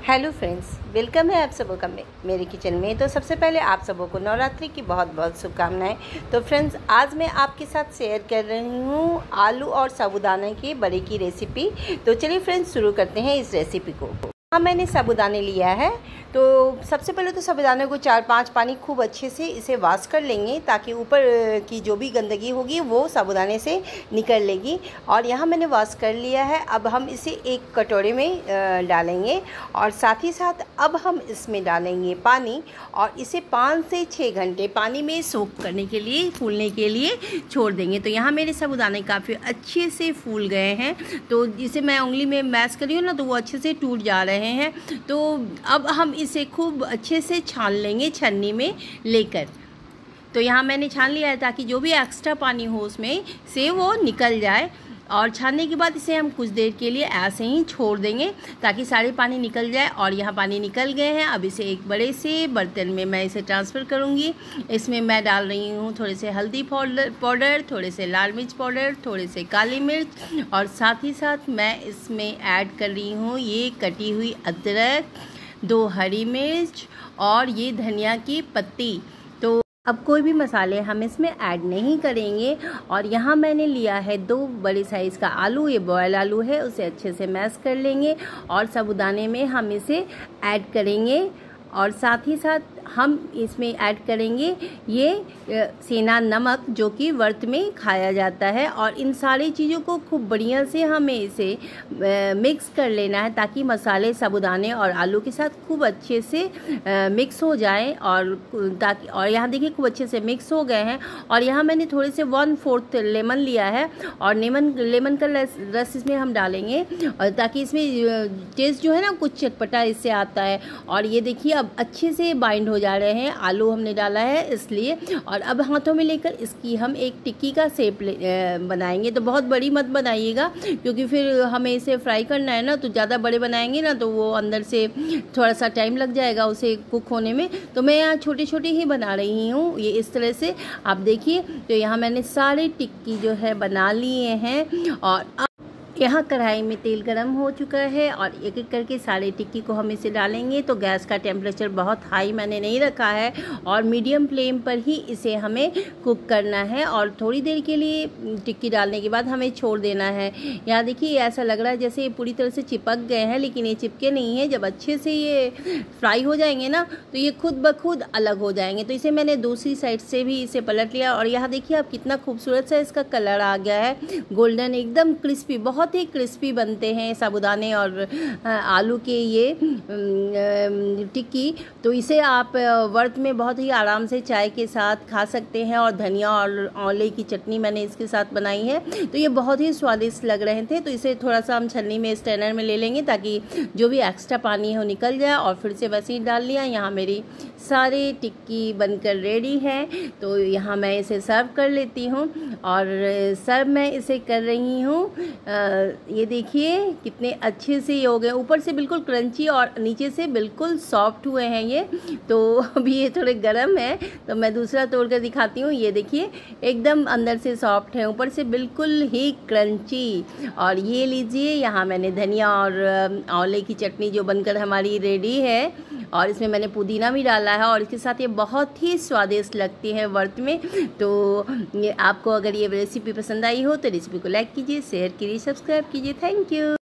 Hello friends, welcome है आप सबों का मेरे किचन में। तो सबसे पहले आप सबों को नवरात्रि की बहुत बहुत शुभकामनाएं। तो फ्रेंड्स, आज मैं आपके साथ शेयर कर रही हूँ आलू और साबूदाना के बड़े की रेसिपी। तो चलिए फ्रेंड्स, शुरू करते हैं इस रेसिपी को। हाँ, मैंने साबूदाने लिया है। तो सबसे पहले तो साबूदाने को 4-5 पानी खूब अच्छे से इसे वॉश कर लेंगे, ताकि ऊपर की जो भी गंदगी होगी वो साबूदाने से निकल लेगी। और यहाँ मैंने वॉश कर लिया है। अब हम इसे एक कटोरे में डालेंगे और साथ ही साथ अब हम इसमें डालेंगे पानी और इसे 5 से 6 घंटे पानी में सोक करने के लिए, फूलने के लिए छोड़ देंगे। तो यहाँ मेरे साबूदाने काफ़ी अच्छे से फूल गए हैं। तो जिसे मैं उंगली में मैश करी हूँ ना, तो वो अच्छे से टूट जा रहे हैं। तो अब हम इसे खूब अच्छे से छान लेंगे छन्नी में लेकर। तो यहाँ मैंने छान लिया है ताकि जो भी एक्स्ट्रा पानी हो उसमें से वो निकल जाए। और छानने के बाद इसे हम कुछ देर के लिए ऐसे ही छोड़ देंगे ताकि सारे पानी निकल जाए। और यहाँ पानी निकल गए हैं। अब इसे एक बड़े से बर्तन में मैं इसे ट्रांसफ़र करूँगी। इसमें मैं डाल रही हूँ थोड़े से हल्दी पाउडर, थोड़े से लाल मिर्च पाउडर, थोड़े से काली मिर्च, और साथ ही साथ मैं इसमें ऐड कर रही हूँ ये कटी हुई अदरक, 2 हरी मिर्च और ये धनिया की पत्ती। तो अब कोई भी मसाले हम इसमें ऐड नहीं करेंगे। और यहाँ मैंने लिया है 2 बड़े साइज़ का आलू, ये बॉयल आलू है, उसे अच्छे से मैश कर लेंगे और साबूदाने में हम इसे ऐड करेंगे। और साथ ही साथ हम इसमें ऐड करेंगे ये सेंधा नमक, जो कि व्रत में खाया जाता है। और इन सारी चीज़ों को खूब बढ़िया से हमें इसे मिक्स कर लेना है ताकि मसाले साबूदाने और आलू के साथ खूब अच्छे से मिक्स हो जाए। और यहाँ देखिए खूब अच्छे से मिक्स हो गए हैं। और यहाँ मैंने थोड़े से 1/4 लेमन लिया है और लेमन का रस इसमें हम डालेंगे, और ताकि इसमें टेस्ट जो है ना कुछ चटपटा इससे आता है। और ये देखिए अब अच्छे से बाइंड हो जा रहे हैं, आलू हमने डाला है इसलिए। और अब हाथों में लेकर इसकी हम एक टिक्की का शेप बनाएंगे। तो बहुत बड़ी मत बनाइएगा, क्योंकि फिर हमें इसे फ्राई करना है ना। तो ज़्यादा बड़े बनाएंगे ना तो वो अंदर से थोड़ा सा टाइम लग जाएगा उसे कुक होने में। तो मैं यहाँ छोटे छोटे ही बना रही हूँ, ये इस तरह से आप देखिए। तो यहाँ मैंने सारे टिक्की जो है बना लिए हैं। और यहाँ कढ़ाई में तेल गरम हो चुका है और एक एक करके सारे टिक्की को हम इसे डालेंगे। तो गैस का टेम्परेचर बहुत हाई मैंने नहीं रखा है और मीडियम फ्लेम पर ही इसे हमें कुक करना है। और थोड़ी देर के लिए टिक्की डालने के बाद हमें छोड़ देना है। यहाँ देखिए ऐसा लग रहा है जैसे ये पूरी तरह से चिपक गए हैं, लेकिन ये चिपके नहीं है। जब अच्छे से ये फ्राई हो जाएंगे ना तो ये खुद ब खुद अलग हो जाएंगे। तो इसे मैंने दूसरी साइड से भी इसे पलट लिया। और यहाँ देखिए अब कितना खूबसूरत सा इसका कलर आ गया है, गोल्डन, एकदम क्रिस्पी, बहुत ही क्रिस्पी बनते हैं साबूदाने और आलू के ये टिक्की। तो इसे आप व्रत में बहुत ही आराम से चाय के साथ खा सकते हैं। और धनिया और आंवले की चटनी मैंने इसके साथ बनाई है, तो ये बहुत ही स्वादिष्ट लग रहे थे। तो इसे थोड़ा सा हम छन्नी में, स्ट्रेनर में ले लेंगे ताकि जो भी एक्स्ट्रा पानी है वो निकल जाए। और फिर से वैसे ही डाल लिया। यहाँ मेरी सारी टिक्की बनकर रेडी है। तो यहाँ मैं इसे सर्व कर लेती हूँ। और सर्व मैं इसे कर रही हूँ। ये देखिए कितने अच्छे से ये हो गए, ऊपर से बिल्कुल क्रंची और नीचे से बिल्कुल सॉफ्ट हुए हैं ये। तो अभी ये थोड़े गर्म है, तो मैं दूसरा तोड़ कर दिखाती हूँ। ये देखिए एकदम अंदर से सॉफ्ट है, ऊपर से बिल्कुल ही क्रंची। और ये लीजिए, यहाँ मैंने धनिया और आंवले की चटनी जो बनकर हमारी रेडी है, और इसमें मैंने पुदीना भी डाला है। और इसके साथ ये बहुत ही स्वादिष्ट लगती है व्रत में। तो आपको अगर ये रेसिपी पसंद आई हो तो रेसिपी को लाइक कीजिए, शेयर कीजिए, सब्सक्राइब कीजिए। Thank you.